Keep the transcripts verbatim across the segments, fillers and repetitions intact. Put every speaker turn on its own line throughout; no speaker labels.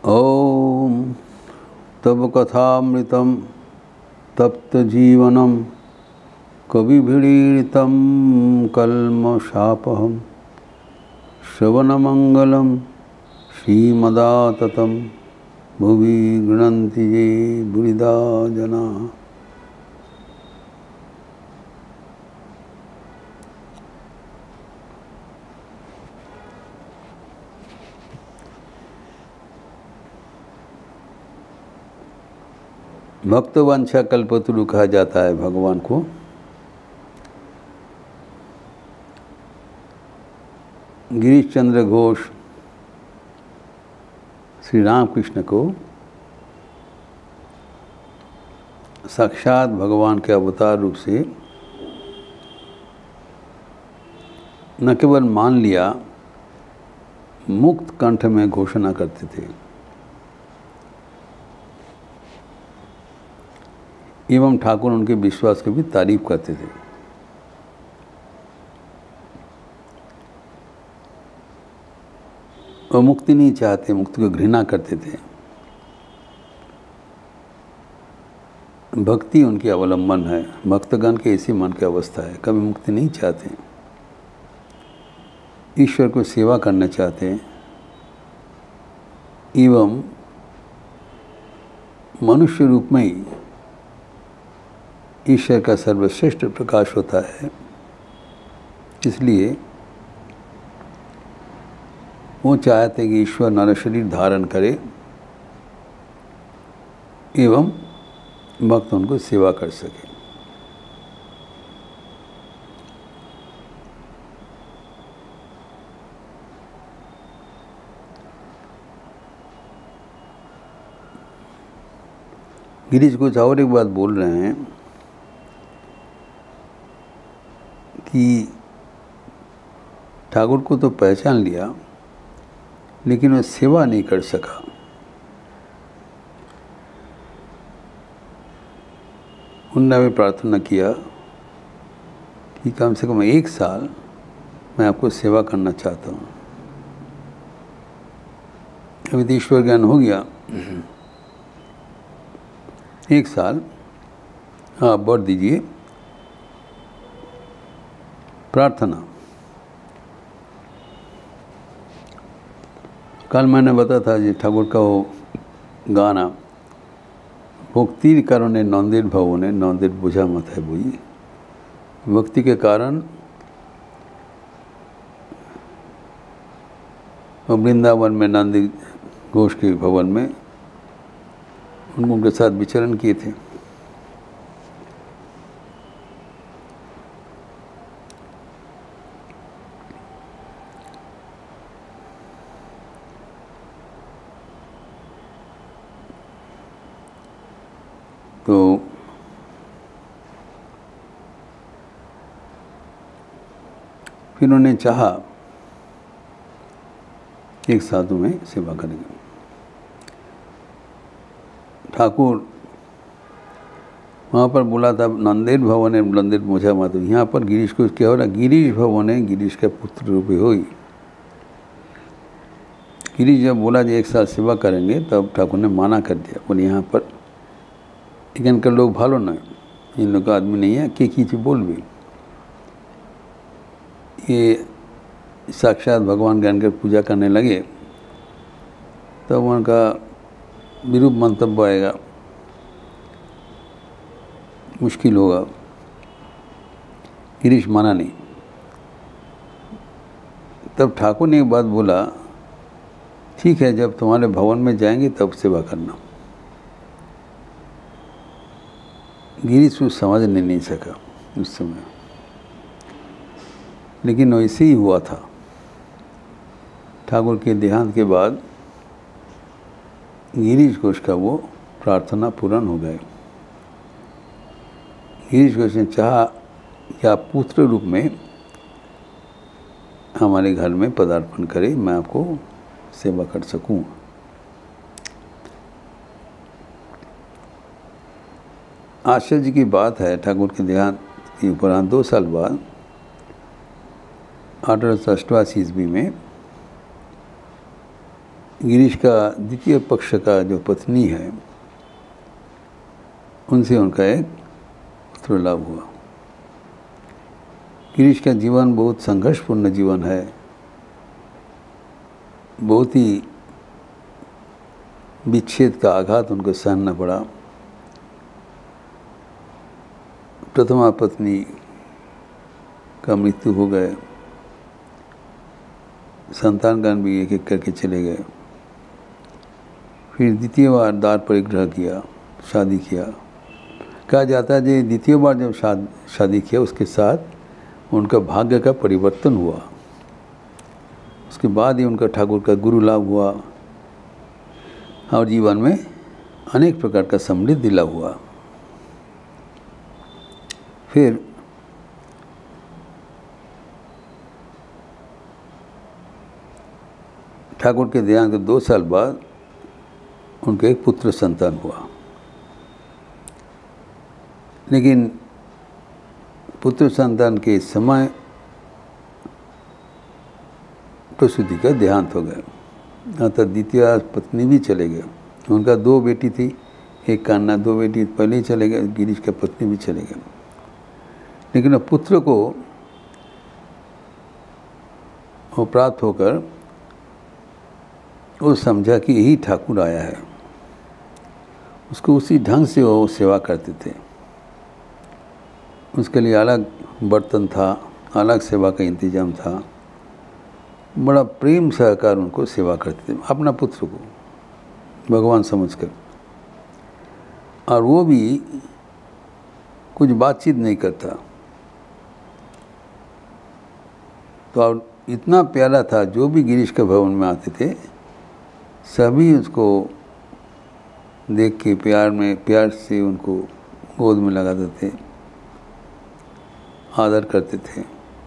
ओम तब कथामृतम तप्तजीवनम कविभिरीडितं कल्मषापहं श्रवणमंगलं श्रीमदाततं भुवि गृह्णन्ति ये बुरिदा जनाः। भक्तवंशा कल्पतरु कहा जाता है भगवान को। गिरीश चंद्र घोष श्री रामकृष्ण को साक्षात भगवान के अवतार रूप से न केवल मान लिया, मुक्त कंठ में घोषणा करते थे एवं ठाकुर उनके विश्वास की भी तारीफ करते थे। वह मुक्ति नहीं चाहते, मुक्ति को घृणा करते थे। भक्ति उनकी अवलंबन है। भक्तगण के ऐसी मन की अवस्था है, कभी मुक्ति नहीं चाहते, ईश्वर को सेवा करना चाहते एवं मनुष्य रूप में ही ईश्वर का सर्वश्रेष्ठ प्रकाश होता है। इसलिए वो चाहते कि ईश्वर नर शरीर धारण करे एवं भक्त उनको सेवा कर सके। गिरीश कुछ और एक बात बोल रहे हैं कि ठाकुर को तो पहचान लिया लेकिन वह सेवा नहीं कर सका। उन्होंने भी प्रार्थना किया कि कम से कम एक साल मैं आपको सेवा करना चाहता हूँ। अभी तो ईश्वर ज्ञान हो गया, एक साल आप वर दीजिए। प्रार्थना कल मैंने बताया था जी, ठाकुर का वो गाना भक्तिर कारणे नंदेर भवने नंदेर बोझा माथाय बोई। भक्ति के कारण वृंदावन में नंदी घोष के भवन में उनको उनके साथ विचरण किए थे। तो फिर उन्होंने चाहा एक साधु में सेवा करेंगे। ठाकुर वहाँ पर बोला था नंदेर भवन है नंदेर मोझा माधव। यहाँ पर गिरीश को क्या हो रहा, गिरीश भवन है, गिरीश का पुत्र रूपी होई। गिरीश जब बोला जी एक साल सेवा करेंगे तब ठाकुर ने माना कर दिया। बोले यहाँ पर इनका लोग भालो ना, इन लोग का आदमी नहीं है के खींच बोल भी। ये साक्षात भगवान ज्ञान कर पूजा करने लगे तब उनका विरूप मंतव्य आएगा, मुश्किल होगा। गिरीश माना नहीं। तब ठाकुर ने एक बात बोला, ठीक है जब तुम्हारे भवन में जाएंगे तब सेवा करना। गिरीश को समझने नहीं सका उस समय, लेकिन वैसे ही हुआ था। ठाकुर के देहांत के बाद गिरीश घोष का वो प्रार्थना पूर्ण हो गई। गिरीश घोष ने चाहा कि आप पुत्र रूप में हमारे घर में पदार्पण करें, मैं आपको सेवा कर सकूं। आश्चर्य की बात है, ठाकुर के देहांत के उपरांत दो साल बाद अठारह सौ अष्टासी ईस्वी में गिरीश का द्वितीय पक्ष का जो पत्नी है उनसे उनका एक पुत्र लाभ हुआ। गिरीश का जीवन बहुत संघर्षपूर्ण जीवन है, बहुत ही विच्छेद का आघात उनको सहना पड़ा। प्रथमा पत्नी का मृत्यु हो गए, संतानगण भी एक एक करके चले गए। फिर द्वितीय बार दार परिग्रह किया, शादी किया। कहा जाता है कि द्वितीय बार जब शाद, शादी किया उसके साथ उनका भाग्य का परिवर्तन हुआ। उसके बाद ही उनका ठाकुर का गुरु लाभ हुआ और जीवन में अनेक प्रकार का समृद्धि लाभ हुआ। फिर ठाकुर के देहांत के दो साल बाद उनके एक पुत्र संतान हुआ, लेकिन पुत्र संतान के समय प्रसूति का देहांत हो गया। अतः द्वितीय पत्नी भी चले गए। उनका दो बेटी थी, एक कान्हा, दो बेटी पहले ही चले गए। गिरीश का पत्नी भी चले गए। लेकिन अब पुत्र को वो प्राप्त होकर वो समझा कि यही ठाकुर आया है। उसको उसी ढंग से वो सेवा करते थे। उसके लिए अलग बर्तन था, अलग सेवा का इंतजाम था। बड़ा प्रेम सहकार उनको सेवा करते थे, अपना पुत्र को भगवान समझकर। और वो भी कुछ बातचीत नहीं करता। तो और इतना प्यारा था, जो भी गिरीश के भवन में आते थे सभी उसको देख के प्यार में प्यार से उनको गोद में लगाते थे, आदर करते थे।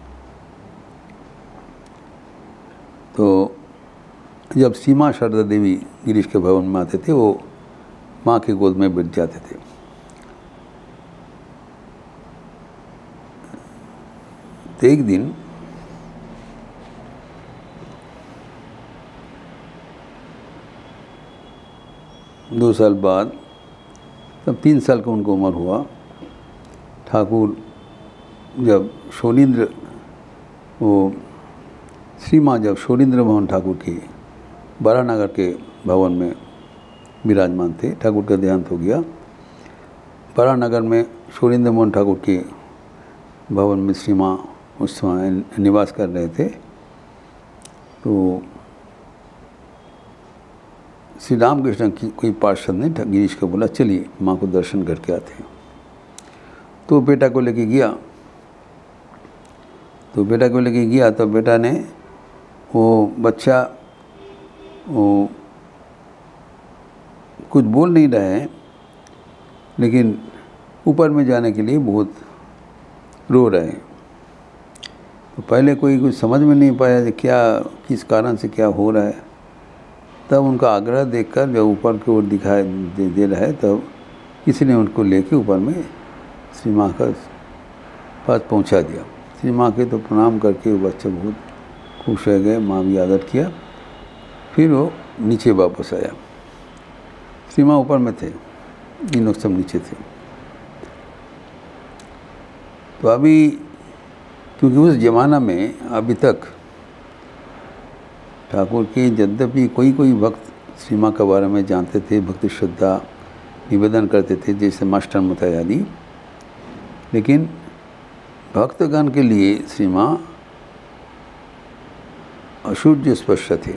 तो जब सीमा शारदा देवी गिरीश के भवन में आते थे वो माँ के गोद में बैठ जाते थे। तो एक दिन दो साल बाद, तब तीन साल का उनको उम्र हुआ, ठाकुर जब शोलिंद्र वो श्री माँ जब शोलिंद्र मोहन ठाकुर के बारानगर के भवन में विराजमान थे, ठाकुर का देहांत हो गया। बारानगर में शोलिंद्र मोहन ठाकुर के भवन में श्री माँ उस समय निवास कर रहे थे। तो श्री रामकृष्ण की कोई पार्षद ने गिरीश को बोला चलिए माँ को दर्शन करके आते हैं। तो बेटा को लेके गया। तो बेटा को लेके गया तो बेटा ने वो बच्चा वो कुछ बोल नहीं रहा है, लेकिन ऊपर में जाने के लिए बहुत रो रहे हैं। तो पहले कोई कुछ समझ में नहीं पाया कि क्या किस कारण से क्या हो रहा है। तब उनका आग्रह देखकर जब ऊपर की ओर दिखाई दे, दे रहा है तब किसी ने उनको लेके ऊपर में श्री माँ का पास पहुँचा दिया। श्री माँ के तो प्रणाम करके वो बच्चा बहुत खुश रह गए। माँ भी आदर किया। फिर वो नीचे वापस आया। श्री माँ ऊपर में थे, इन लोग सब नीचे थे। तो अभी क्योंकि उस ज़माना में अभी तक ठाकुर के यद्यपि कोई कोई भक्त श्री माँ के बारे में जानते थे, भक्ति श्रद्धा निवेदन करते थे, जैसे मास्टर मताई आदि, लेकिन भक्तगण के लिए श्री माँ अशुद्ध स्पर्श थे।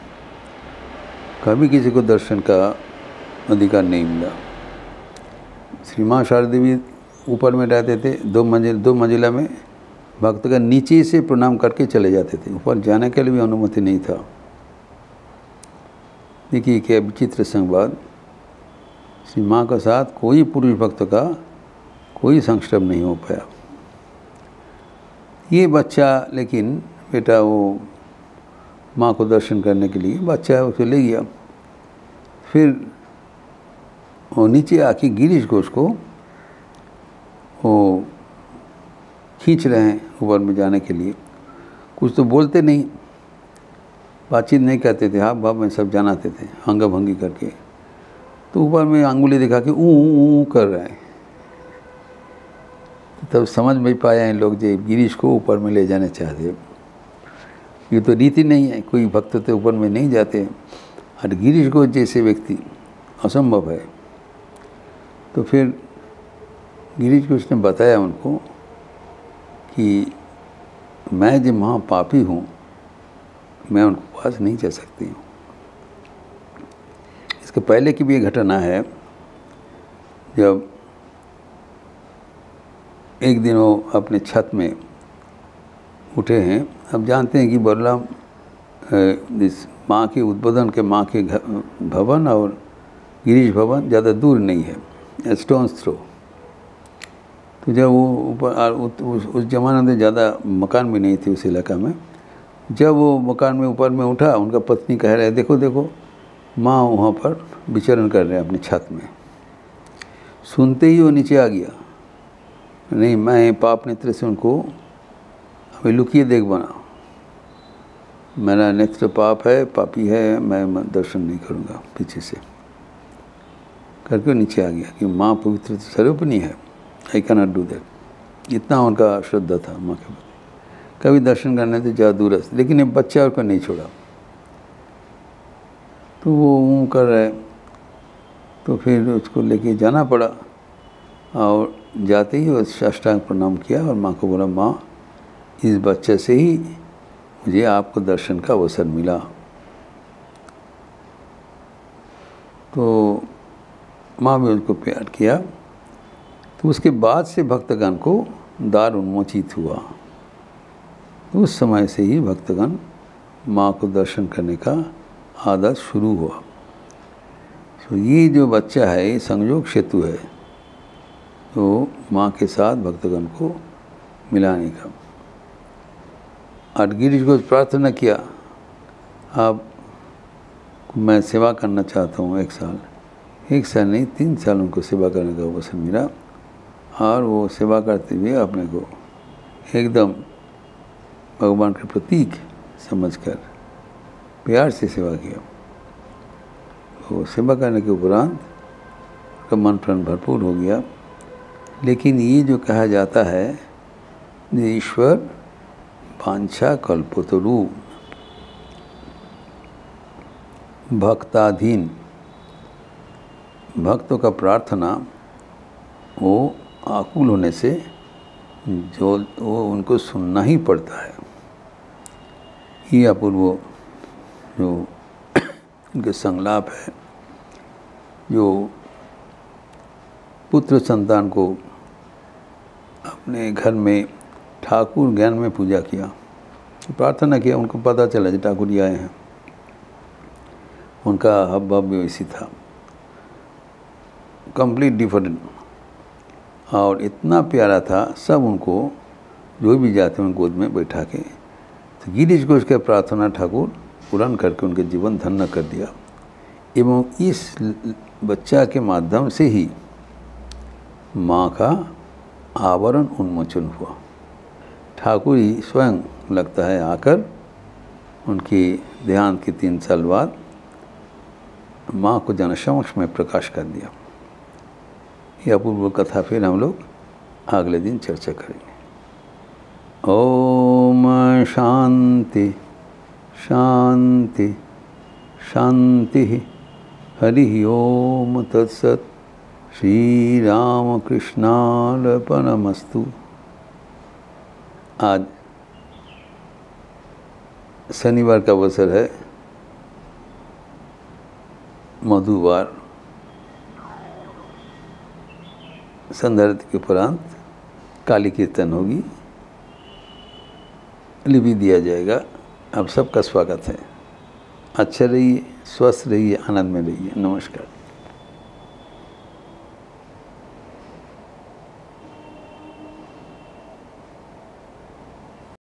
कभी किसी को दर्शन का अधिकार नहीं मिला। श्री माँ शारदा देवी ऊपर में रहते थे, दो मंजिल दो मंजिला में भक्तगण नीचे से प्रणाम करके चले जाते थे, ऊपर जाने के लिए भी अनुमति नहीं था। देखिए क्या विचित्र संवाद। श्री माँ के साथ कोई पुरुष भक्त का कोई संक्षेप नहीं हो पाया। ये बच्चा लेकिन बेटा वो माँ को दर्शन करने के लिए बच्चा उसे ले गया। फिर वो नीचे आके गिरीश घोष को वो खींच रहे हैं ऊपर में जाने के लिए। कुछ तो बोलते नहीं। बातचीत नहीं करते थे, हाथ भाव में सब जनाते थे अंगा भंगी करके। तो ऊपर में अंगुली दिखा के ऊ ऊ कर रहे हैं। तब समझ में पाया इन लोग जो गिरीश को ऊपर में ले जाने चाहते। ये तो रीति नहीं है, कोई भक्त तो ऊपर में नहीं जाते, और गिरीश को जैसे व्यक्ति असंभव है। तो फिर गिरीश को उसने बताया उनको कि मैं जो महापापी हूँ, मैं उनके पास नहीं जा सकती हूँ। इसके पहले की भी एक घटना है, जब एक दिन वो अपने छत में उठे हैं। अब जानते हैं कि बलराम इस माँ के उद्बोधन के माँ के भवन और गिरीश भवन ज़्यादा दूर नहीं है, स्टोन्स थ्रो। तो जब वो ऊपर उस, उस ज़माने में ज़्यादा मकान भी नहीं थे उस इलाका में। जब वो मकान में ऊपर में उठा, उनका पत्नी कह रहे देखो देखो माँ वहाँ पर विचरण कर रहे हैं अपनी छत में। सुनते ही वो नीचे आ गया, नहीं मैं पाप नेत्र से उनको अभी लुकिए देख बना, मेरा नेत्र पाप है, पापी है, मैं दर्शन नहीं करूँगा। पीछे से करके नीचे आ गया कि माँ पवित्र स्वरूपनी है, I can not do that. इतना उनका श्रद्धा था माँ के प्रति। कभी दर्शन करने से ज़्यादा दूर है, लेकिन ये बच्चा और को नहीं छोड़ा। तो वो ऊँ कर रहे, तो फिर उसको लेके जाना पड़ा, और जाते ही वो साष्टांग प्रणाम किया और माँ को बोला माँ इस बच्चे से ही मुझे आपको दर्शन का अवसर मिला। तो माँ भी उनको प्यार किया। तो उसके बाद से भक्तगण को द्वार उन्मोचित हुआ। उस समय से ही भक्तगण माँ को दर्शन करने का आदत शुरू हुआ। तो ये जो बच्चा है ये संयोग सेतु है, तो माँ के साथ भक्तगण को मिलाने का। और गिरीश को प्रार्थना किया, आप मैं सेवा करना चाहता हूँ एक साल, एक साल नहीं तीन साल उनको सेवा करने का अवसर मिला। और वो सेवा करते हुए अपने को एकदम भगवान के प्रतीक समझकर प्यार से सेवा किया। वो सेवा करने के उपरांत उसका मन प्राण भरपूर हो गया। लेकिन ये जो कहा जाता है ईश्वर वांछा कल्पतरु, भक्ताधीन, भक्तों का प्रार्थना वो आकुल होने से जो वो उनको सुनना ही पड़ता है। ये अपूर्व जो उनके संलाप है, जो पुत्र संतान को अपने घर में ठाकुर ज्ञान में पूजा किया, प्रार्थना किया, उनको पता चला कि ठाकुर जी आए हैं। उनका हब भव भी वैसी था, कंप्लीट डिफरेंट, और इतना प्यारा था। सब उनको जो भी जाते हैं उन गोद में बैठा के, तो गिरीश को उसके प्रार्थना ठाकुर पूर्ण करके उनके जीवन धन्य कर दिया। एवं इस बच्चा के माध्यम से ही माँ का आवरण उन्मोचन हुआ। ठाकुर ही स्वयं लगता है आकर उनकी देहांत के तीन साल बाद माँ को जनसमक्ष में प्रकाश कर दिया। यह अपूर्व कथा फिर हम लोग अगले दिन चर्चा करेंगे। ओम शांति शांति शांति। हरि ओम तत्सत। श्री राम कृष्णार्पणमस्तु। आज शनिवार का अवसर है, मधुवार। संध्यारती के उपरांत काली कीर्तन होगी, लिपि दिया जाएगा। आप सबका स्वागत है। अच्छे रहिए, स्वस्थ रहिए, आनंद में रहिए। नमस्कार।